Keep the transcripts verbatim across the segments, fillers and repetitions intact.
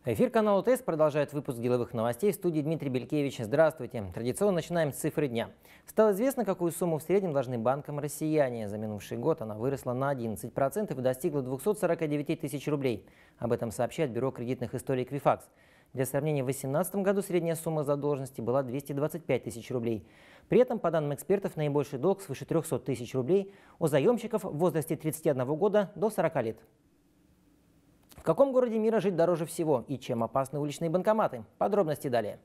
Эфир канала ОТС продолжает выпуск деловых новостей. В студии Дмитрий Белькевич. Здравствуйте. Традиционно начинаем с цифры дня. Стало известно, какую сумму в среднем должны банкам россияне. За минувший год она выросла на одиннадцать процентов и достигла двухсот сорока девяти тысяч рублей. Об этом сообщает Бюро кредитных историй Эквифакс. Для сравнения, в две тысячи восемнадцатом году средняя сумма задолженности была двести двадцать пять тысяч рублей. При этом, по данным экспертов, наибольший долг свыше трёхсот тысяч рублей у заемщиков в возрасте тридцати одного года до сорока лет. В каком городе мира жить дороже всего и чем опасны уличные банкоматы? Подробности далее.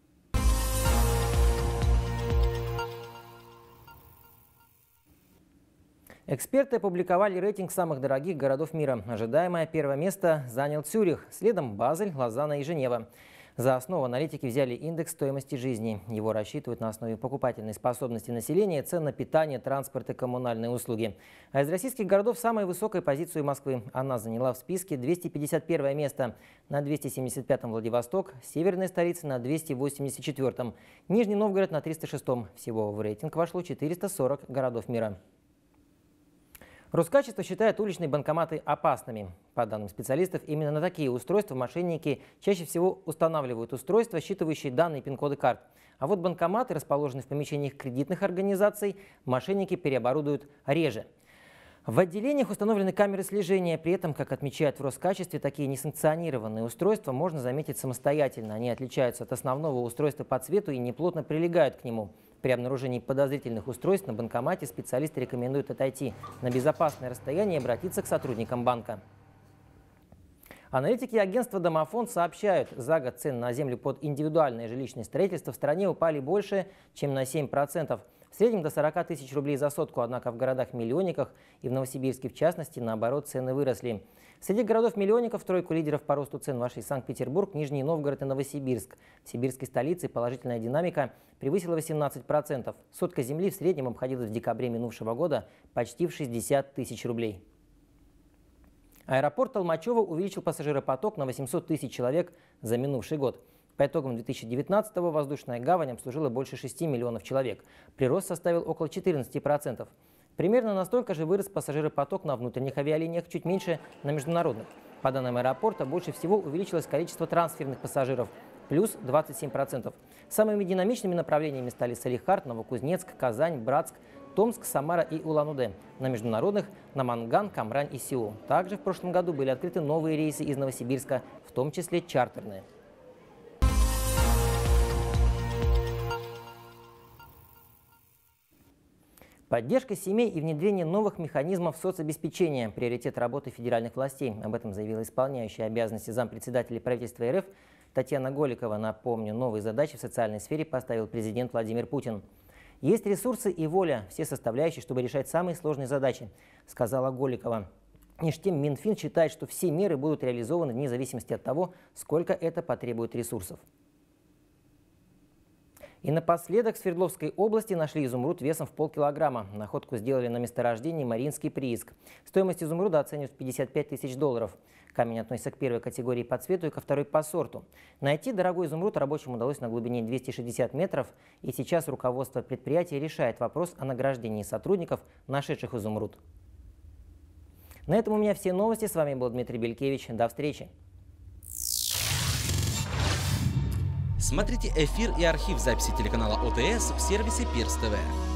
Эксперты опубликовали рейтинг самых дорогих городов мира. Ожидаемое первое место занял Цюрих, следом Базель, Лозанна и Женева. За основу аналитики взяли индекс стоимости жизни. Его рассчитывают на основе покупательной способности населения, цен на питание, транспорт и коммунальные услуги. А из российских городов самой высокой позицию Москвы. Она заняла в списке двести пятьдесят первое место. На двести семьдесят пятом Владивосток, северной столицы на двести восемьдесят четвёртом, Нижний Новгород на триста шестом. Всего в рейтинг вошло четыреста сорок городов мира. Роскачество считает уличные банкоматы опасными. По данным специалистов, именно на такие устройства мошенники чаще всего устанавливают устройства, считывающие данные пин-коды карт. А вот банкоматы, расположенные в помещениях кредитных организаций, мошенники переоборудуют реже. В отделениях установлены камеры слежения. При этом, как отмечают в Роскачестве, такие несанкционированные устройства можно заметить самостоятельно. Они отличаются от основного устройства по цвету и неплотно прилегают к нему. При обнаружении подозрительных устройств на банкомате специалисты рекомендуют отойти на безопасное расстояние и обратиться к сотрудникам банка. Аналитики агентства «Домофон» сообщают, за год цены на землю под индивидуальное жилищное строительство в стране упали больше, чем на семь процентов. В среднем до сорока тысяч рублей за сотку, однако в городах-миллионниках и в Новосибирске в частности, наоборот, цены выросли. Среди городов-миллионников в тройку лидеров по росту цен вошли Санкт-Петербург, Нижний Новгород и Новосибирск. В сибирской столице положительная динамика превысила восемнадцать процентов. Сотка земли в среднем обходилась в декабре минувшего года почти в шестьдесят тысяч рублей. Аэропорт Толмачево увеличил пассажиропоток на восемьсот тысяч человек за минувший год. По итогам две тысячи девятнадцатого воздушная гавань обслужила больше шести миллионов человек. Прирост составил около четырнадцати процентов. Примерно настолько же вырос пассажиропоток на внутренних авиалиниях, чуть меньше на международных. По данным аэропорта, больше всего увеличилось количество трансферных пассажиров – плюс двадцать семь процентов. Самыми динамичными направлениями стали Салехард, Новокузнецк, Казань, Братск, Томск, Самара и Улан-Удэ. На международных – Наманган, Камрань и Сеул. Также в прошлом году были открыты новые рейсы из Новосибирска, в том числе чартерные. Поддержка семей и внедрение новых механизмов соцобеспечения – приоритет работы федеральных властей. Об этом заявила исполняющая обязанности зампредседателя правительства РФ Татьяна Голикова. Напомню, новые задачи в социальной сфере поставил президент Владимир Путин. «Есть ресурсы и воля, все составляющие, чтобы решать самые сложные задачи», – сказала Голикова. Между тем, Минфин считает, что все меры будут реализованы вне зависимости от того, сколько это потребует ресурсов. И напоследок в Свердловской области нашли изумруд весом в полкилограмма. Находку сделали на месторождении Мариинский прииск. Стоимость изумруда оценивают в пятьдесят пять тысяч долларов. Камень относится к первой категории по цвету и ко второй по сорту. Найти дорогой изумруд рабочим удалось на глубине двухсот шестидесяти метров. И сейчас руководство предприятия решает вопрос о награждении сотрудников, нашедших изумруд. На этом у меня все новости. С вами был Дмитрий Белькевич. До встречи. Смотрите эфир и архив записи телеканала ОТС в сервисе Пирс ТВ.